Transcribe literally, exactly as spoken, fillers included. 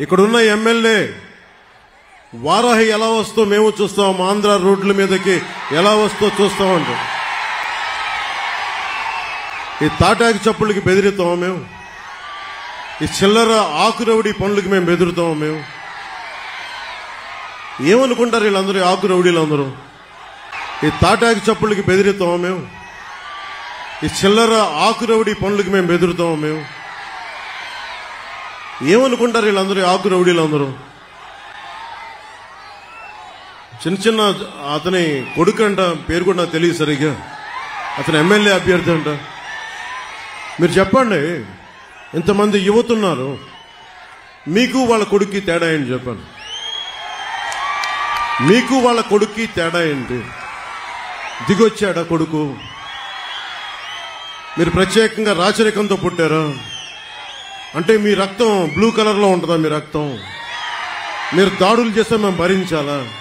ఇక్కడున్న ఎమ్మెల్యే వారాహి ఎలా వస్తో మేము చూస్తాం, ఆంధ్ర రోడ్ల మీదకి ఎలా వస్తో చూస్తామంట. ఈ తాటాకి చప్పుళ్ళకి బెదిరిస్తామా మేము? ఈ చిల్లర ఆకురౌడీ పనులకి మేము బెదురుతామా మేము? ఏమనుకుంటారు వీళ్ళందరూ, ఆకురౌడీలు అందరూ? ఈ తాటాకి చప్పుళ్ళకి బెదిరిస్తామా మేము? ఈ చిల్లర ఆకురౌడీ పనులకి మేము బెదురుతామా మేము? ఏమనుకుంటారు వీళ్ళందరూ, ఆకురౌడీలు అందరూ? చిన్న చిన్న అతని కొడుకు అంట, పేరు కూడా నాకు తెలియదు సరిగ్గా, అతను ఎమ్మెల్యే అభ్యర్థి అంట. మీరు చెప్పండి, ఇంతమంది యువత ఉన్నారు, మీకు వాళ్ళ కొడుక్కి తేడా ఏంటి చెప్పండి? మీకు వాళ్ళ కొడుక్కి తేడా ఏంటి? దిగొచ్చాడా కొడుకు? మీరు ప్రత్యేకంగా రాచరికంతో పుట్టారా? అంటే మీ రక్తం బ్లూ కలర్లో ఉంటుందా? మీ రక్తం మీరు దాడులు చేస్తే మేము భరించాలా?